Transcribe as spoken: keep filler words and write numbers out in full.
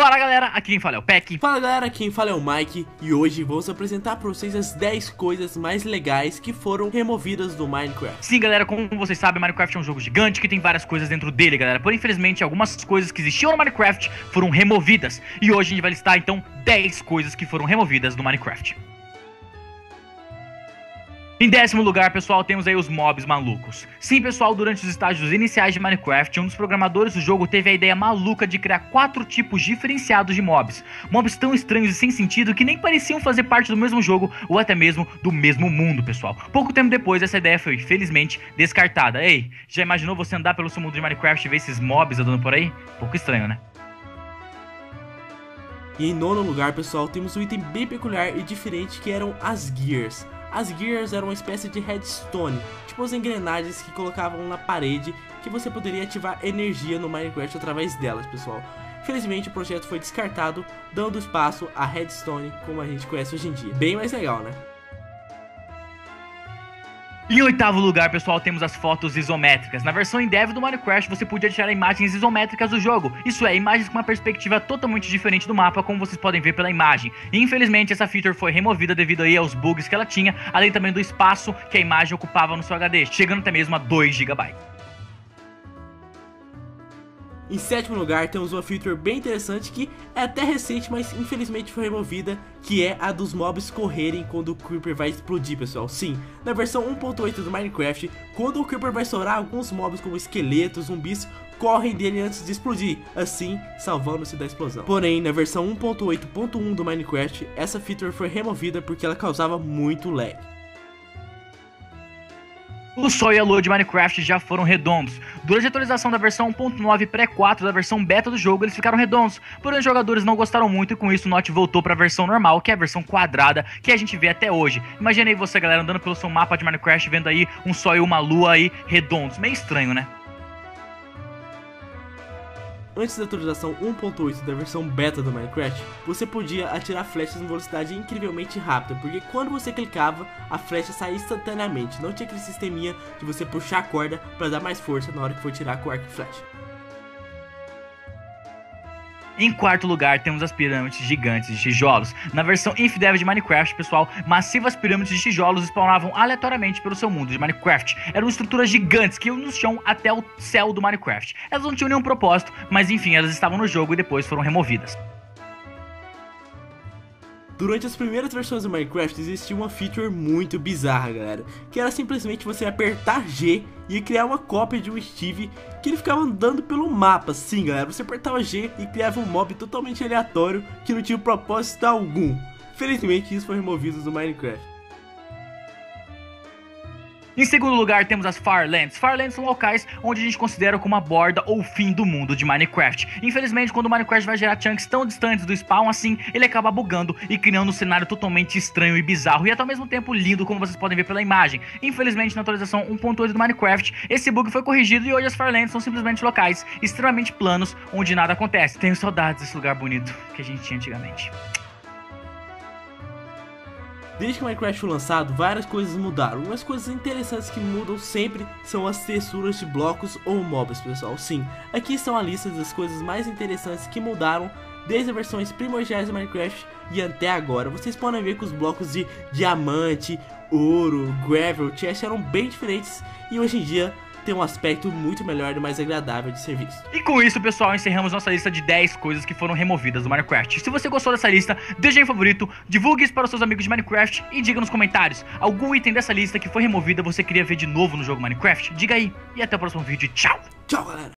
Fala galera, aqui quem fala é o Peck. Fala galera, quem fala é o Mike. E hoje vamos apresentar pra vocês as dez coisas mais legais que foram removidas do Minecraft. Sim galera, como vocês sabem, Minecraft é um jogo gigante que tem várias coisas dentro dele, galera. Porém, infelizmente, algumas coisas que existiam no Minecraft foram removidas. E hoje a gente vai listar então dez coisas que foram removidas do Minecraft. Em décimo lugar, pessoal, temos aí os mobs malucos. Sim, pessoal, durante os estágios iniciais de Minecraft, um dos programadores do jogo teve a ideia maluca de criar quatro tipos diferenciados de mobs. Mobs tão estranhos e sem sentido que nem pareciam fazer parte do mesmo jogo ou até mesmo do mesmo mundo, pessoal. Pouco tempo depois, essa ideia foi, felizmente, descartada. Ei, já imaginou você andar pelo seu mundo de Minecraft e ver esses mobs andando por aí? Pouco estranho, né? E em nono lugar, pessoal, temos um item bem peculiar e diferente que eram as Gears. As Gears eram uma espécie de redstone, tipo as engrenagens que colocavam na parede, que você poderia ativar energia no Minecraft através delas, pessoal. Felizmente o projeto foi descartado, dando espaço à redstone como a gente conhece hoje em dia. Bem mais legal, né? Em oitavo lugar, pessoal, temos as fotos isométricas. Na versão em dev do Minecraft, você podia tirar imagens isométricas do jogo. Isso é, imagens com uma perspectiva totalmente diferente do mapa, como vocês podem ver pela imagem. E, infelizmente, essa feature foi removida devido aí aos bugs que ela tinha, além também do espaço que a imagem ocupava no seu H D, chegando até mesmo a dois gigabytes. Em sétimo lugar, temos uma feature bem interessante que é até recente, mas infelizmente foi removida, que é a dos mobs correrem quando o Creeper vai explodir, pessoal. Sim, na versão um ponto oito do Minecraft, quando o Creeper vai estourar, alguns mobs como esqueletos, zumbis, correm dele antes de explodir, assim salvando-se da explosão. Porém, na versão um ponto oito ponto um do Minecraft, essa feature foi removida porque ela causava muito lag. O Sol e a Lua de Minecraft já foram redondos. Durante a atualização da versão um ponto nove pré quatro da versão beta do jogo, eles ficaram redondos. Porém, os jogadores não gostaram muito e com isso o Notch voltou para a versão normal, que é a versão quadrada, que a gente vê até hoje. Imagine aí você, galera, andando pelo seu mapa de Minecraft, vendo aí um Sol e uma Lua aí redondos. Meio estranho, né? Antes da atualização um ponto oito da versão beta do Minecraft, você podia atirar flechas em velocidade incrivelmente rápida, porque quando você clicava, a flecha saía instantaneamente, não tinha aquele sisteminha de você puxar a corda para dar mais força na hora que for tirar com o arco e flecha. Em quarto lugar, temos as pirâmides gigantes de tijolos. Na versão infidev de Minecraft, pessoal, massivas pirâmides de tijolos spawnavam aleatoriamente pelo seu mundo de Minecraft. Eram estruturas gigantes que iam no chão até o céu do Minecraft. Elas não tinham nenhum propósito, mas enfim, elas estavam no jogo e depois foram removidas. Durante as primeiras versões do Minecraft existia uma feature muito bizarra, galera, que era simplesmente você apertar G e criar uma cópia de um Steve que ele ficava andando pelo mapa. Sim, galera, você apertava G e criava um mob totalmente aleatório que não tinha propósito algum. Felizmente isso foi removido do Minecraft. Em segundo lugar, temos as Farlands. Farlands são locais onde a gente considera como a borda ou fim do mundo de Minecraft. Infelizmente, quando o Minecraft vai gerar chunks tão distantes do spawn assim, ele acaba bugando e criando um cenário totalmente estranho e bizarro, e até ao mesmo tempo lindo, como vocês podem ver pela imagem. Infelizmente, na atualização um ponto oito do Minecraft, esse bug foi corrigido e hoje as Farlands são simplesmente locais extremamente planos, onde nada acontece. Tenho saudades desse lugar bonito que a gente tinha antigamente. Desde que o Minecraft foi lançado, várias coisas mudaram. Umas coisas interessantes que mudam sempre são as texturas de blocos ou mobs, pessoal. Sim, aqui estão a lista das coisas mais interessantes que mudaram desde as versões primordiais do Minecraft e até agora. Vocês podem ver que os blocos de diamante, ouro, gravel, chest eram bem diferentes e hoje em dia tem um aspecto muito melhor e mais agradável de ser visto. E com isso, pessoal, encerramos nossa lista de dez coisas que foram removidas do Minecraft. Se você gostou dessa lista, deixe aí um favorito, divulgue isso para os seus amigos de Minecraft e diga nos comentários algum item dessa lista que foi removida você queria ver de novo no jogo Minecraft. Diga aí e até o próximo vídeo. Tchau! Tchau, galera!